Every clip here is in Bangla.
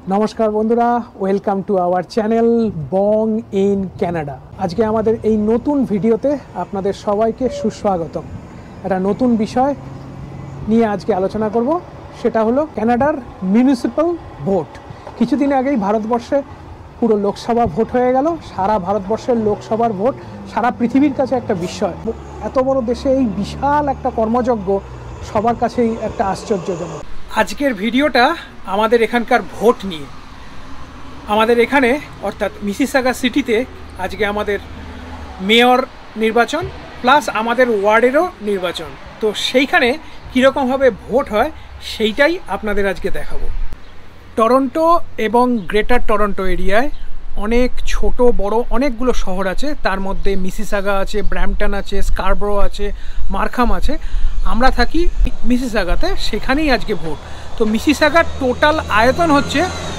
নমস্কার বন্ধুরা, welcome to our channel Bong in Canada. আজকে আমাদের এই নতুন ভিডিওতে আপনাদের সবাইকে সুস্বাগতম। একটা নতুন বিষয় নিয়ে আজকে আলোচনা করব, সেটা হলো ক্যানাডার মিউনিসিপ্যাল ভোট। কিছুদিন আগেই ভারতবর্ষে পুরো লোকসভা ভোট হয়ে গেল। সারা ভারতবর্ষের লোকসভার ভোট সারা পৃথিবীর কাছে একটা বিস্ময়। এত বড় দেশে এই বিশাল একটা কর্মযজ্ঞ সবার কাছেই একটা আশ্চর্যজনক। আজকের ভিডিওটা আমাদের এখানকার ভোট নিয়ে। আমাদের এখানে অর্থাৎ মিসিসাগা সিটিতে আজকে আমাদের মেয়র নির্বাচন প্লাস আমাদের ওয়ার্ডেরও নির্বাচন। তো সেইখানে কীরকমভাবে ভোট হয় সেইটাই আপনাদের আজকে দেখাবো। টরন্টো এবং গ্রেটার টরন্টো এরিয়ায় অনেক ছোট বড় অনেকগুলো শহর আছে। তার মধ্যে মিসিসাগা আছে, ব্র্যাম্পটন আছে, স্কারবোরো আছে, মার্খাম আছে। আমরা থাকি মিসিসাগাতে, সেখানেই আজকে ভোট। তো মিসিসাগার টোটাল আয়তন হচ্ছে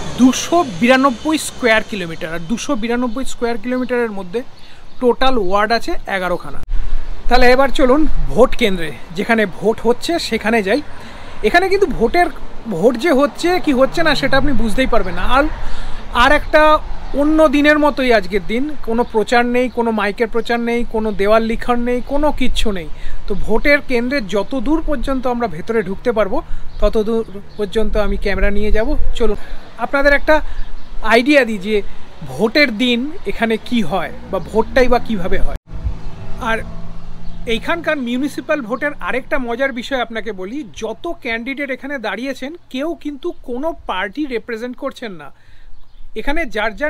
292 স্কোয়ার কিলোমিটার। আর 292 স্কোয়ার কিলোমিটারের মধ্যে টোটাল ওয়ার্ড আছে 11খানা। তাহলে এবার চলুন ভোট কেন্দ্রে, যেখানে ভোট হচ্ছে সেখানে যাই। এখানে কিন্তু ভোট যে হচ্ছে কি হচ্ছে না সেটা আপনি বুঝতেই পারবেন না। আর একটা অন্য দিনের মতোই আজকের দিন। কোনো প্রচার নেই, কোনো মাইকের প্রচার নেই, কোনো দেওয়াল লিখন নেই, কোনো কিচ্ছু নেই। তো ভোটের কেন্দ্রে যত দূর পর্যন্ত আমরা ভেতরে ঢুকতে পারবো তত দূর পর্যন্ত আমি ক্যামেরা নিয়ে যাব। চলুন আপনাদের একটা আইডিয়া দিই যে ভোটের দিন এখানে কি হয় বা ভোটটাই বা কীভাবে হয়। আর এইখানকার মিউনিসিপ্যাল ভোটের আরেকটা মজার বিষয় আপনাকে বলি, যত ক্যান্ডিডেট এখানে দাঁড়িয়েছেন কেউ কিন্তু কোনো পার্টি রিপ্রেজেন্ট করছেন না। এখানে যার যার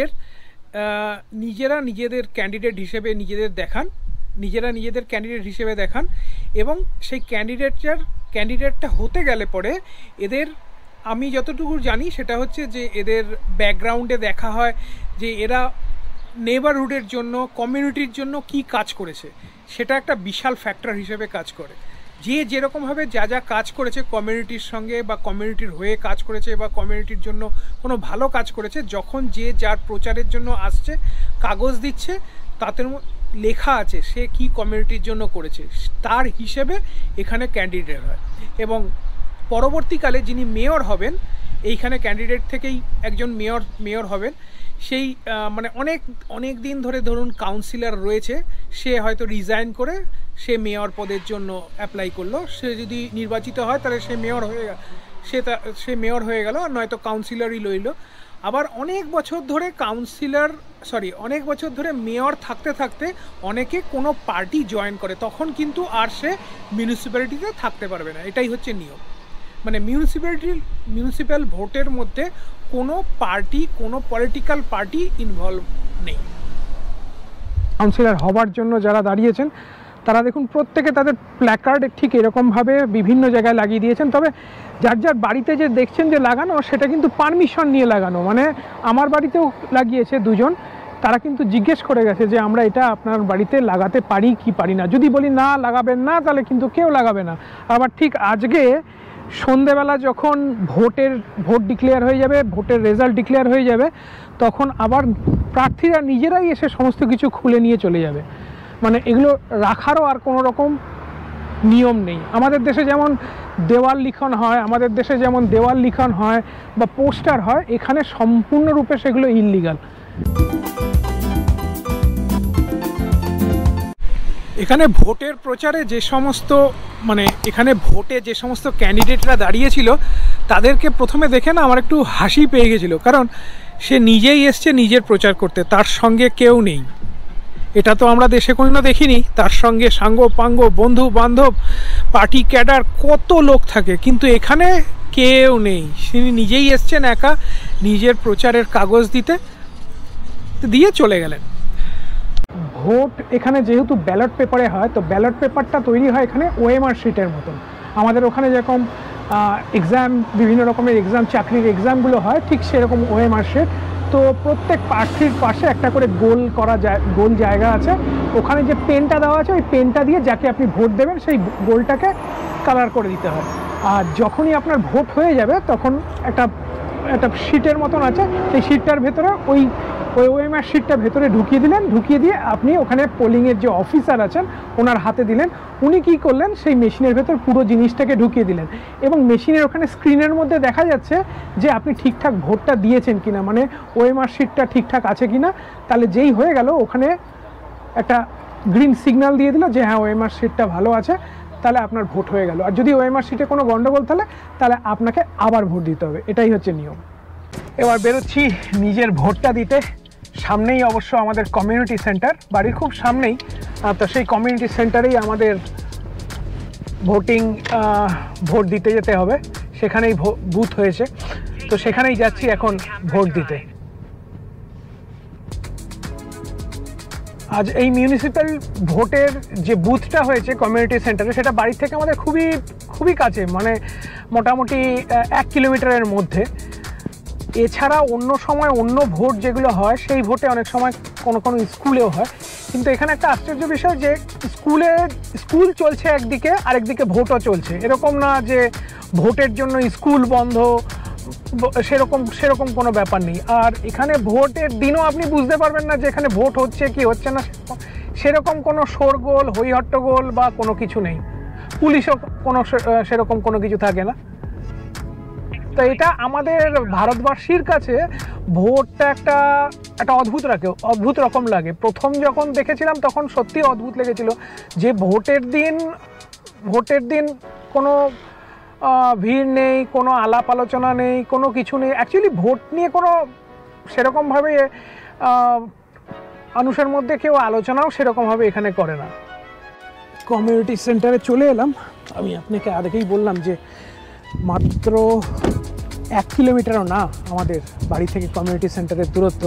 নিজেরা নিজেদের ক্যান্ডিডেট হিসেবে নিজেদের ক্যান্ডিডেট হিসেবে দেখান এবং সেই ক্যান্ডিডেটটা হতে গেলে পরে এদের, আমি যতটুকু জানি সেটা হচ্ছে যে এদের ব্যাকগ্রাউন্ডে দেখা হয় যে এরা নেবারহুডের জন্য, কমিউনিটির জন্য কি কাজ করেছে। সেটা একটা বিশাল ফ্যাক্টর হিসেবে কাজ করে। যে যেরকমভাবে যা কাজ করেছে কমিউনিটির সঙ্গে বা কমিউনিটির হয়ে কাজ করেছে বা কমিউনিটির জন্য কোনো ভালো কাজ করেছে, যখন যে যার প্রচারের জন্য আসছে কাগজ দিচ্ছে তাতে লেখা আছে সে কি কমিউনিটির জন্য করেছে, তার হিসেবে এখানে ক্যান্ডিডেট হয়। এবং পরবর্তীকালে যিনি মেয়র হবেন, এইখানে ক্যান্ডিডেট থেকেই একজন মেয়র হবেন। সেই মানে অনেক দিন ধরে ধরুন কাউন্সিলর রয়েছে, সে হয়তো রিজাইন করে সে মেয়র পদের জন্য অ্যাপ্লাই করলো। সে যদি নির্বাচিত হয় তাহলে সে মেয়র হয়ে গেল, আর নয়তো কাউন্সিলরই লইল। আবার অনেক বছর ধরে মেয়র থাকতে থাকতে অনেকে কোনো পার্টি জয়েন করে, তখন কিন্তু আর সে মিউনিসিপ্যালিটিতে থাকতে পারবে না। এটাই হচ্ছে নিয়ম। মানে মিউনিসিপ্যাল ভোটের মধ্যে কোনো পলিটিক্যাল পার্টি ইনভলভ নেই। কাউন্সিলর হবার জন্য যারা দাঁড়িয়েছেন তারা দেখুন প্রত্যেকে তাদের প্ল্যাকার্ড ঠিক এরকমভাবে বিভিন্ন জায়গায় লাগিয়ে দিয়েছেন। তবে যার যার বাড়িতে যে দেখছেন যে লাগানো, সেটা কিন্তু পারমিশন নিয়ে লাগানো। মানে আমার বাড়িতেও লাগিয়েছে দুজন, তারা কিন্তু জিজ্ঞেস করে গেছে যে আমরা এটা আপনার বাড়িতে লাগাতে পারি কি পারি না। যদি বলি না লাগাবেন না, তাহলে কিন্তু কেউ লাগাবে না। আবার ঠিক আজকে সন্ধেবেলা যখন ভোট ডিক্লেয়ার হয়ে যাবে, ভোটের রেজাল্ট ডিক্লেয়ার হয়ে যাবে, তখন আবার প্রার্থীরা নিজেরাই এসে সমস্ত কিছু খুলে নিয়ে চলে যাবে। মানে এগুলো রাখারও আর কোনো রকম নিয়ম নেই। আমাদের দেশে যেমন দেওয়াল লিখন হয় বা পোস্টার হয়, এখানে সম্পূর্ণরূপে সেগুলো ইললিগাল। এখানে ভোটের প্রচারে এখানে ভোটে যে সমস্ত ক্যান্ডিডেটরা দাঁড়িয়েছিল তাদেরকে প্রথমে দেখে না আমার একটু হাসি পেয়ে গেছিলো। কারণ সে নিজেই এসছে নিজের প্রচার করতে, তার সঙ্গে কেউ নেই। এটা তো আমরা দেশে কোনো দেখিনি। তার সঙ্গে সাঙ্গ পাঙ্গ, বন্ধু বান্ধব, পার্টি ক্যাডার, কত লোক থাকে, কিন্তু এখানে কেউ নেই। তিনি নিজেই এসছেন একা নিজের প্রচারের কাগজ দিয়ে চলে গেলেন। ভোট এখানে যেহেতু ব্যালট পেপারে হয়, তো ব্যালট পেপারটা তৈরি হয় এখানে ওএমআর শিটের মতন। আমাদের ওখানে যেরকম এক্সাম, বিভিন্ন রকমের এক্সাম, চাকরির এক্সামগুলো হয়, ঠিক সেরকম ওএমআর শিট। তো প্রত্যেক প্রার্থীর পাশে একটা করে গোল জায়গা আছে। ওখানে যে পেনটা দেওয়া আছে, ওই পেনটা দিয়ে যাকে আপনি ভোট দেবেন সেই গোলটাকে কালার করে দিতে হয়। আর যখনই আপনার ভোট হয়ে যাবে তখন একটা একটা শিটের মতন আছে, সেই শিটটার ভেতরে ওই ওএমআর শিটটা ভেতরে ঢুকিয়ে দিলেন, ঢুকিয়ে দিয়ে আপনি ওখানে পোলিংয়ের যে অফিসার আছেন ওনার হাতে দিলেন। উনি কী করলেন, সেই মেশিনের ভেতর পুরো জিনিসটাকে ঢুকিয়ে দিলেন এবং মেশিনের ওখানে স্ক্রিনের মধ্যে দেখা যাচ্ছে যে আপনি ঠিকঠাক ভোটটা দিয়েছেন কিনা, মানে ওএমআর শিটটা ঠিকঠাক আছে কিনা। তাহলে যেই হয়ে গেল ওখানে একটা গ্রিন সিগন্যাল দিয়ে দিল যে হ্যাঁ ওএমআর শিটটা ভালো আছে, তাহলে আপনার ভোট হয়ে গেল। আর যদি ওএমআর শিটে কোনো গন্ডগোল তাহলে আপনাকে আবার ভোট দিতে হবে, এটাই হচ্ছে নিয়ম। এবার বেরোচ্ছি নিজের ভোটটা দিতে। সামনেই অবশ্য আমাদের কমিউনিটি সেন্টার, বাড়ির খুব সামনেই, তো সেই কমিউনিটি সেন্টারেই আমাদের ভোট দিতে যেতে হবে। সেখানেই বুথ হয়েছে, তো সেখানেই যাচ্ছি এখন ভোট দিতে। আজ এই মিউনিসিপ্যাল ভোটের যে বুথটা হয়েছে কমিউনিটি সেন্টারে, সেটা বাড়ি থেকে আমাদের খুবই খুবই কাছে, মানে মোটামুটি 1 কিলোমিটারের মধ্যে। এছাড়া অন্য সময় অন্য ভোট যেগুলো হয় সেই ভোটে অনেক সময় কোনো কোনো স্কুলেও হয়, কিন্তু এখানে একটা আশ্চর্য বিষয় যে স্কুল চলছে একদিকে, আরেকদিকে ভোটও চলছে। এরকম না যে ভোটের জন্য স্কুল বন্ধ, সেরকম কোনো ব্যাপার নেই। আর এখানে ভোটের দিনও আপনি বুঝতে পারবেন না যে এখানে ভোট হচ্ছে কি হচ্ছে না, সেরকম কোনো শোরগোল হইহট্টগোল বা কোনো কিছু নেই। পুলিশও সেরকম কোনো কিছু থাকে না। তো এটা আমাদের ভারতবাসীর কাছে ভোটটা একটা অদ্ভুত রকম লাগে। প্রথম যখন দেখেছিলাম তখন সত্যি অদ্ভুত লেগেছিল যে ভোটের দিন কোনো ভিড় নেই, কোনো আলাপ আলোচনা নেই, কোনো কিছু নেই। অ্যাকচুয়ালি ভোট নিয়ে কোনো সেরকমভাবে মানুষের মধ্যে কেউ আলোচনাও সেরকমভাবে এখানে করে না। কমিউনিটি সেন্টারে চলে এলাম। আমি আপনাকে আগেই বললাম যে মাত্র 1 কিলোমিটারও না আমাদের বাড়ি থেকে কমিউনিটি সেন্টারের দূরত্ব।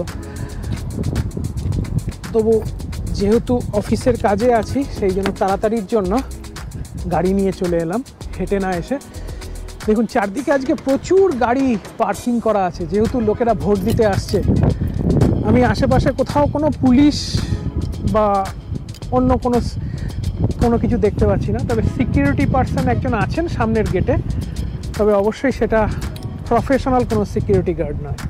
তবু যেহেতু অফিসের কাজে আছি সেই জন্য তাড়াতাড়ির জন্য গাড়ি নিয়ে চলে এলাম, হেঁটে না এসে। দেখুন চারদিকে আজকে প্রচুর গাড়ি পার্কিং করা আছে, যেহেতু লোকেরা ভোট দিতে আসছে। আমি আশেপাশে কোথাও কোনো পুলিশ বা অন্য কোনো কিছু দেখতে পাচ্ছি না। তবে সিকিউরিটি পার্সন একজন আছেন সামনের গেটে, তবে অবশ্যই সেটা প্রফেশনাল কোনো সিকিউরিটি গার্ড নয়।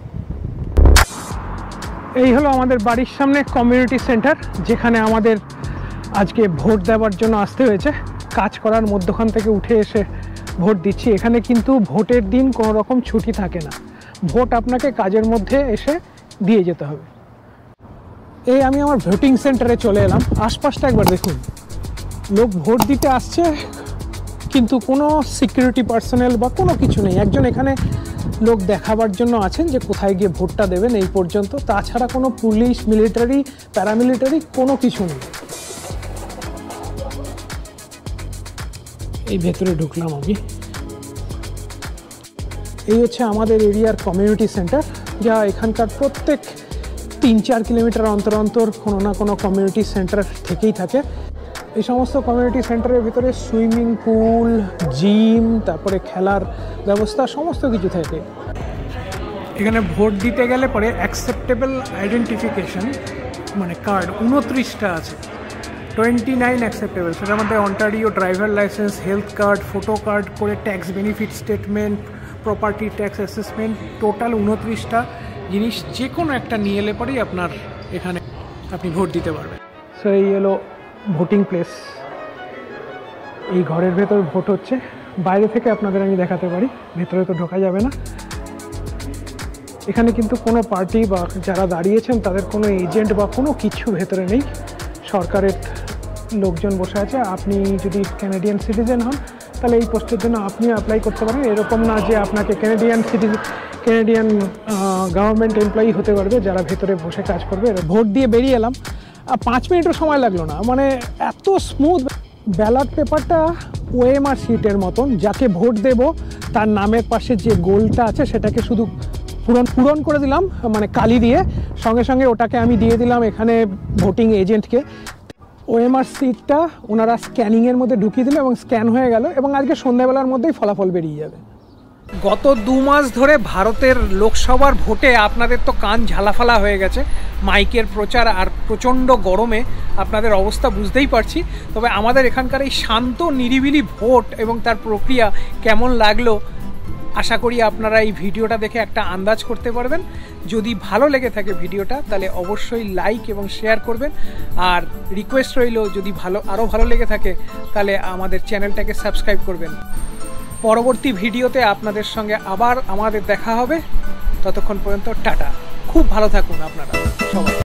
এই হলো আমাদের বাড়ির সামনে কমিউনিটি সেন্টার, যেখানে আমাদের আজকে ভোট দেওয়ার জন্য আসতে হয়েছে। কাজ করার মধ্যখান থেকে উঠে এসে ভোট দিচ্ছি। এখানে কিন্তু ভোটের দিন কোনো রকম ছুটি থাকে না, ভোট আপনাকে কাজের মধ্যে এসে দিয়ে যেতে হবে। এই আমি আমার ভোটিং সেন্টারে চলে এলাম। আশপাশটা একবার দেখুন, লোক ভোট দিতে আসছে কিন্তু কোনো সিকিউরিটি পার্সোনেল বা কোনো কিছু নেই। একজন এখানে লোক দেখাবার জন্য আছেন যে কোথায় গিয়ে ভোটটা দেবেন, এই পর্যন্ত। তাছাড়া কোনো পুলিশ, মিলিটারি, প্যারামিলিটারি কোনো কিছু নেই। এই ভেতরে ঢুকলাম আমি। এই হচ্ছে আমাদের এরিয়ার কমিউনিটি সেন্টার, যা এখানকার প্রত্যেক 3-4 কিলোমিটার অন্তর অন্তর কোনো না কোনো কমিউনিটি সেন্টার থেকেই থাকে। এই সমস্ত কমিউনিটি সেন্টারের ভিতরে সুইমিং পুল, জিম, তারপরে খেলার ব্যবস্থা সমস্ত কিছু থাকে। এখানে ভোট দিতে গেলে পরে অ্যাকসেপ্টেবল আইডেন্টিফিকেশন মানে কার্ড 29টা আছে, 29 অ্যাকসেপ্টেবল। সেটার মধ্যে Ontario driver licence, health card, photo card করে tax benefit statement, property tax assessment, total 29টা জিনিস যে কোনো একটা নিয়ে এলে পরেই আপনার এখানে আপনি ভোট দিতে পারবেন। সো এই হলো ভোটিং প্লেস। এই ঘরের ভেতর ভোট হচ্ছে। বাইরে থেকে আপনাদের আমি দেখাতে পারি, ভেতরে তো ঢোকা যাবে না। এখানে কিন্তু কোনো পার্টি বা যারা দাঁড়িয়েছেন তাদের কোনো এজেন্ট বা কোনো কিছু ভেতরে নেই, সরকারের লোকজন বসে আছে। আপনি যদি ক্যানাডিয়ান সিটিজেন হন তাহলে এই পোস্টের জন্য আপনিও অ্যাপ্লাই করতে পারেন। এরকম না যে আপনাকে ক্যানাডিয়ান গভর্নমেন্ট এমপ্লয়ি হতে পারবে যারা ভেতরে বসে কাজ করবে। ভোট দিয়ে বেরিয়ে এলাম, 5 মিনিটও সময় লাগলো না, মানে এত স্মুথ। ব্যালট পেপারটা ওএমআর শিটের মতন, যাকে ভোট দেব তার নামের পাশে যে গোলটা আছে সেটাকে শুধু পূরণ করে দিলাম, মানে কালি দিয়ে। সঙ্গে সঙ্গে ওটাকে আমি দিয়ে দিলাম এখানে ভোটিং এজেন্টকে। ওএমআর শিটটা ওনারা স্ক্যানিংয়ের মধ্যে ঢুকিয়ে দিল এবং স্ক্যান হয়ে গেল, এবং আজকে সন্ধ্যাবেলার মধ্যেই ফলাফল বেরিয়ে যাবে। গত 2 মাস ধরে ভারতের লোকসভার ভোটে আপনাদের তো কান ঝালাফালা হয়ে গেছে মাইকের প্রচার, আর প্রচণ্ড গরমে আপনাদের অবস্থা বুঝতেই পারছি। তবে আমাদের এখানকার এই শান্ত নিরিবিলি ভোট এবং তার প্রক্রিয়া কেমন লাগলো আশা করি আপনারা এই ভিডিওটা দেখে একটা আন্দাজ করতে পারবেন। যদি ভালো লেগে থাকে ভিডিওটা তাহলে অবশ্যই লাইক এবং শেয়ার করবেন। আর রিকোয়েস্ট রইল, যদি আরও ভালো লেগে থাকে তাহলে আমাদের চ্যানেলটাকে সাবস্ক্রাইব করবেন। পরবর্তী ভিডিওতে আপনাদের সঙ্গে আবার আমাদের দেখা হবে। ততক্ষণ পর্যন্ত টাটা। খুব ভালো থাকুন আপনারা সবাই।